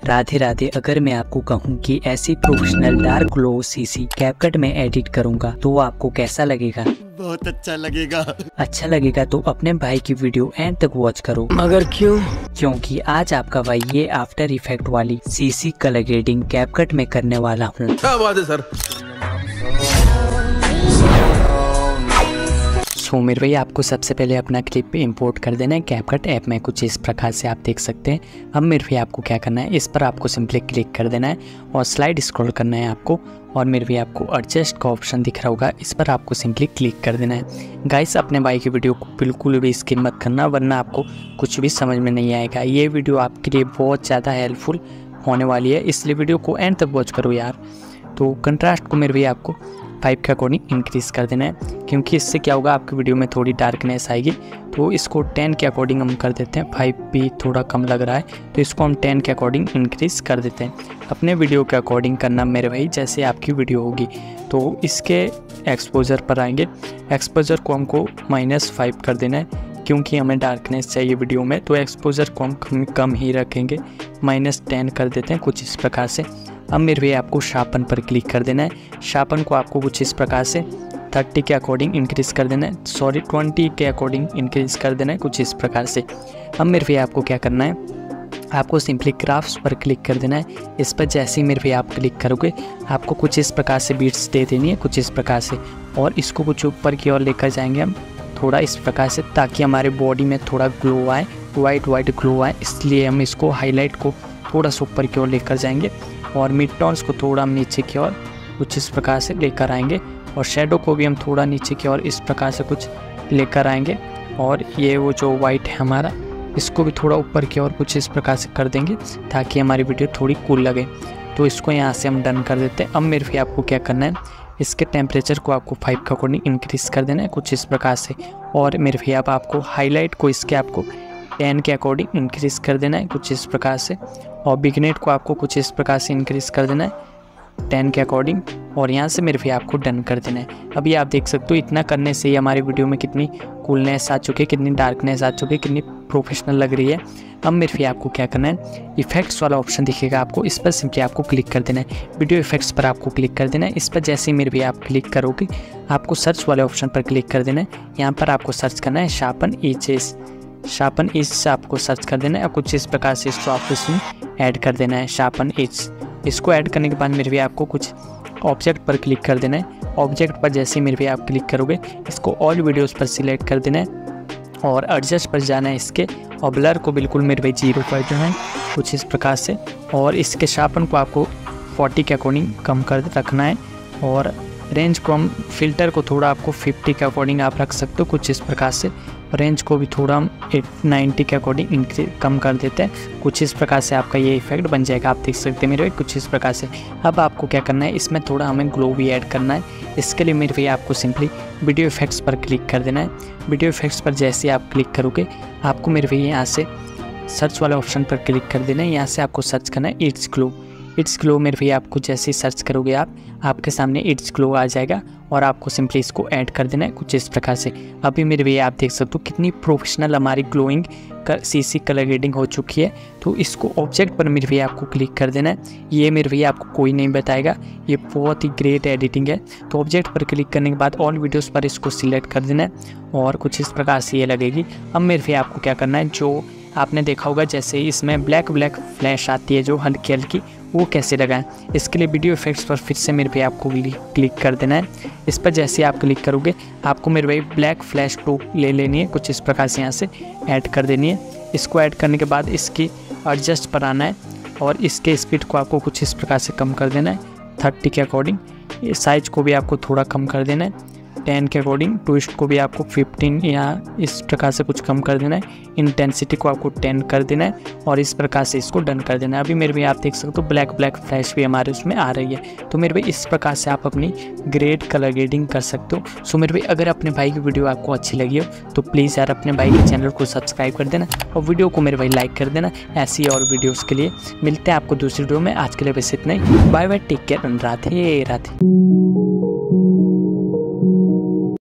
राधे राधे। अगर मैं आपको कहूँ कि ऐसी professional dark glow CC CapCut में एडिट करूँगा तो आपको कैसा लगेगा? बहुत अच्छा लगेगा। अच्छा लगेगा तो अपने भाई की वीडियो एंड तक वॉच करो। मगर क्यों? क्योंकि आज आपका भाई ये आफ्टर इफेक्ट वाली सीसी कलर ग्रेडिंग कैपकट में करने वाला हूँ। क्या बात है सर। सो मेरे भाई आपको सबसे पहले अपना क्लिप इंपोर्ट कर देना है कैपकट ऐप में। कुछ इस प्रकार से आप देख सकते हैं। अब मेरे भाई आपको क्या करना है, इस पर आपको सिंपली क्लिक कर देना है और स्लाइड स्क्रॉल करना है आपको। और मेरे भाई आपको एडजस्ट का ऑप्शन दिख रहा होगा, इस पर आपको सिंपली क्लिक कर देना है। गाइस अपने भाई की वीडियो को बिल्कुल भी स्किप मत करना, वरना आपको कुछ भी समझ में नहीं आएगा। ये वीडियो आपके लिए बहुत ज़्यादा हेल्पफुल होने वाली है, इसलिए वीडियो को एंड तक वॉच करो यार। तो कंट्रास्ट को मेरे भाई आपको 5 के अकॉर्डिंग इंक्रीज़ कर देना है, क्योंकि इससे क्या होगा आपकी वीडियो में थोड़ी डार्कनेस आएगी। तो इसको 10 के अकॉर्डिंग हम कर देते हैं। 5 भी थोड़ा कम लग रहा है तो इसको हम 10 के अकॉर्डिंग इंक्रीज़ कर देते हैं। अपने वीडियो के अकॉर्डिंग करना मेरे भाई, जैसे आपकी वीडियो होगी। तो इसके एक्सपोजर पर आएंगे, एक्सपोजर को हमको -5 कर देना है, क्योंकि हमें डार्कनेस चाहिए वीडियो में। तो एक्सपोजर को हम कम ही रखेंगे, -10 कर देते हैं कुछ इस प्रकार से। अब मेरे भाई आपको शार्पन पर क्लिक कर देना है। शार्पन को आपको कुछ इस प्रकार से 30 के अकॉर्डिंग इंक्रीज़ कर देना है, 20 के अकॉर्डिंग इंक्रीज़ कर देना है कुछ इस प्रकार से। अब मेरे भाई आपको क्या करना है, आपको सिंपली क्राफ्ट्स पर क्लिक कर देना है। इस पर जैसे ही मेरे भाई आप क्लिक करोगे आपको कुछ इस प्रकार से बीट्स दे देनी है कुछ इस प्रकार से, और इसको कुछ ऊपर की ओर लेकर जाएंगे हम थोड़ा इस प्रकार से, ताकि हमारे बॉडी में थोड़ा ग्लो आए, वाइट ग्लो आए। इसलिए हम इसको हाईलाइट को थोड़ा सा ऊपर की ओर लेकर जाएंगे और मिड टोन्स को थोड़ा हम नीचे की ओर कुछ इस प्रकार से लेकर आएंगे, और शेडो को भी हम थोड़ा नीचे की ओर इस प्रकार से कुछ लेकर आएंगे। और ये वो जो वाइट है हमारा, इसको भी थोड़ा ऊपर की ओर कुछ इस प्रकार से कर देंगे, ताकि हमारी वीडियो थोड़ी कूल लगे। तो इसको यहाँ से हम डन कर देते हैं। अब मेरे भी आपको क्या करना है, इसके टेम्परेचर को आपको 5 के अकॉर्डिंग इंक्रीज़ कर देना है कुछ इस प्रकार से। और मेरे भी आपको हाईलाइट को इसके आपको 10 के अकॉर्डिंग इंक्रीज़ कर देना है कुछ इस प्रकार से। और बिगनेट को आपको कुछ इस प्रकार से इंक्रीज़ कर देना है 10 के अकॉर्डिंग, और यहाँ से मेरे भी आपको डन कर देना है। अभी आप देख सकते हो इतना करने से ही हमारी वीडियो में कितनी कूलनेस आ चुकी है, कितनी डार्कनेस आ चुकी है, कितनी प्रोफेशनल लग रही है। अब मेरे भी आपको क्या करना है, इफेक्ट्स वाला ऑप्शन दिखेगा आपको, इस पर सिंपली आपको क्लिक कर देना है। वीडियो इफेक्ट्स पर आपको क्लिक कर देना है। इस पर जैसे ही मेरे भी आप क्लिक करोगे आपको सर्च वाले ऑप्शन पर क्लिक कर देना है। यहाँ पर आपको सर्च करना है शार्पन एजेस, शार्पन एज से आपको सर्च कर देना है, और कुछ इस प्रकार से इसको आपको इसमें ऐड कर देना है शार्पन एज। इसको ऐड करने के बाद मेरे भी आपको कुछ ऑब्जेक्ट पर क्लिक कर देना है। ऑब्जेक्ट पर जैसे ही मेरे भी आप क्लिक करोगे इसको ऑल वीडियोस पर सिलेक्ट कर देना है, और एडजस्ट पर जाना है इसके, और ब्लर को बिल्कुल मेरे भाई 0 कर देना है कुछ इस प्रकार से। और इसके शार्पन को आपको 40 के अकॉर्डिंग कम कर रखना है, और रेंज को हम फिल्टर को थोड़ा आपको 50 के अकॉर्डिंग आप रख सकते हो कुछ इस प्रकार से। रेंज को भी थोड़ा हम 90 के अकॉर्डिंग कम कर देते हैं कुछ इस प्रकार से। आपका ये इफेक्ट बन जाएगा, आप देख सकते हैं मेरे भाई कुछ इस प्रकार से। अब आपको क्या करना है, इसमें थोड़ा हमें ग्लो भी ऐड करना है। इसके लिए मेरे भाई आपको सिंपली वीडियो इफेक्ट्स पर क्लिक कर देना है। वीडियो इफेक्ट्स पर जैसे आप क्लिक करोगे आपको मेरे भाई यहाँ से सर्च वाले ऑप्शन पर क्लिक कर देना है। यहाँ से आपको सर्च करना है इट्स ग्लो। इट्स ग्लो मेरे भाई आपको जैसे ही सर्च करोगे आपके सामने इट्स ग्लो आ जाएगा, और आपको सिंपली इसको ऐड कर देना है कुछ इस प्रकार से। अभी मेरे भैया आप देख सकते हो कितनी प्रोफेशनल हमारी ग्लोइंग सीसी कलर ग्रेडिंग हो चुकी है। तो इसको ऑब्जेक्ट पर मेरे भैया आपको क्लिक कर देना है। ये मेरे भैया आपको कोई नहीं बताएगा, ये बहुत ही ग्रेट एडिटिंग है। तो ऑब्जेक्ट पर क्लिक करने के बाद ऑल वीडियोस पर इसको सिलेक्ट कर देना है, और कुछ इस प्रकार से ये लगेगी। अब मेरे भैया आपको क्या करना है, जो आपने देखा होगा जैसे इसमें ब्लैक फ्लैश आती है जो हल्की हल्की, वो कैसे लगाएं, इसके लिए वीडियो इफेक्ट्स पर फिर से मेरे भाई आपको क्लिक कर देना है। इस पर जैसे आप क्लिक करोगे आपको मेरे भाई ब्लैक फ्लैश प्रूफ ले लेनी है कुछ इस प्रकार से, यहाँ से ऐड कर देनी है। इसको ऐड करने के बाद इसकी एडजस्ट पर आना है, और इसके स्पीड को आपको कुछ इस प्रकार से कम कर देना है 30 के अकॉर्डिंग। ये साइज को भी आपको थोड़ा कम कर देना है 10 के अकॉर्डिंग। ट्विस्ट को भी आपको 15 या इस प्रकार से कुछ कम कर देना है। इंटेंसिटी को आपको 10 कर देना है, और इस प्रकार से इसको डन कर देना है। अभी मेरे भाई आप देख सकते हो ब्लैक फ्लैश भी हमारे उसमें आ रही है। तो मेरे भाई इस प्रकार से आप अपनी ग्रेट कलर ग्रेडिंग कर सकते हो। सो मेरे भाई अगर अपने भाई की वीडियो आपको अच्छी लगी हो तो प्लीज़ यार अपने भाई के चैनल को सब्सक्राइब कर देना, और वीडियो को मेरे भाई लाइक कर देना। ऐसी और वीडियोज़ के लिए मिलते हैं आपको दूसरी वीडियो में। आज के लिए बस इतना ही, bye bye, take care, Radhe Radhe.